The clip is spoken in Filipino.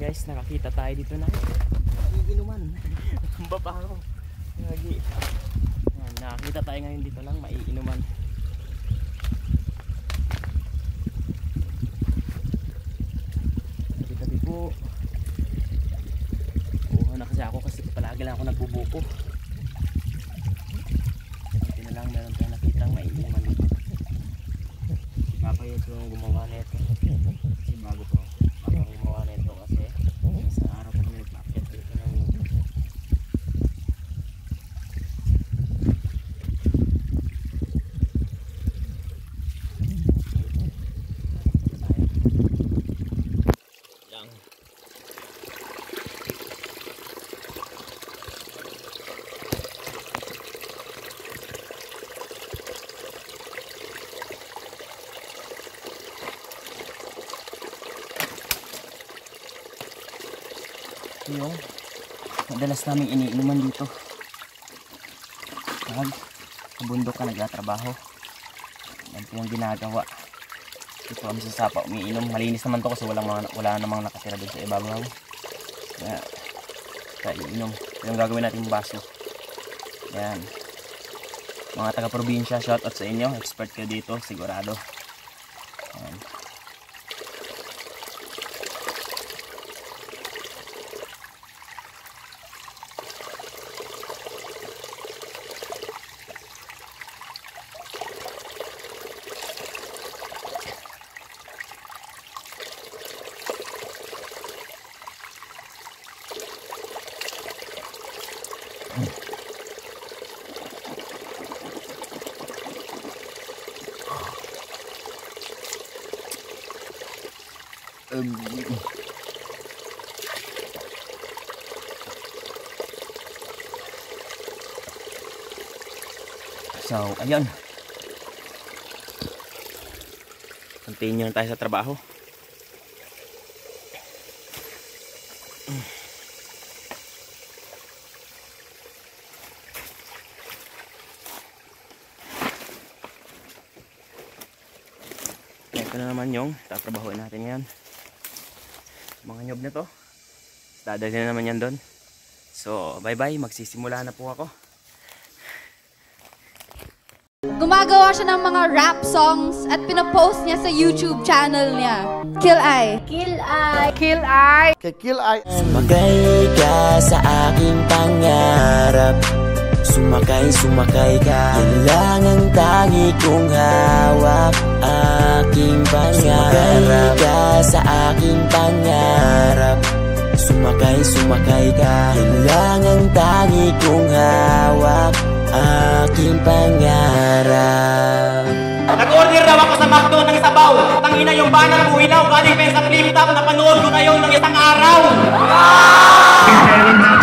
guys, nakakita tayo dito na iinuman. Ang babaho. Yan, nakakita tayo ngayon dito lang maiinuman. Tabi-tabi po. Oo na kasi palagi lang ako nagbubuko. Ito na lang meron tayong nakitang maiinuman dito. Si Papa yung gumawa nito. Kasi bago po. Parang gumawa nito kasi sa araw pa kami nagpapit dito ng lang. Yung madalas naming iniinuman dito pag sa bundok ka nagtatrabaho. Yan po yung ginagawa dito kami sa sapa umiinom. Malinis naman to kasi wala namang nakatira doon sa ibabaw. Kaya iinom yung gagawin natin baso. Yan mga taga probinsya, shoutout sa inyo, expert kayo dito sigurado. Yan. So, ayun. Continue tayo sa trabaho. Ito na naman yung tatrabahoin natin ngayon. Mga nyob na to. Dadalhin na naman yan doon. So, bye-bye. Magsisimula na po ako. Gumagawa siya ng mga rap songs at pinapost niya sa YouTube channel niya. Kill I. Kill I. Kill I. Kill I. Sumakay ka sa aking pangarap. Sumakay ka. Yan lang ang tangi kong hawak. Aking pangarap. Sumakay ka sa aking pangarap. Sumakay ka. Yan lang ang tangi kong hawak. Aking pangarap. Nag-order daw ako sa McDo ng sabaw. Tangina yung banner ko ilaw. Galing pa sa flip top. Napanood ko na yun ng isang araw.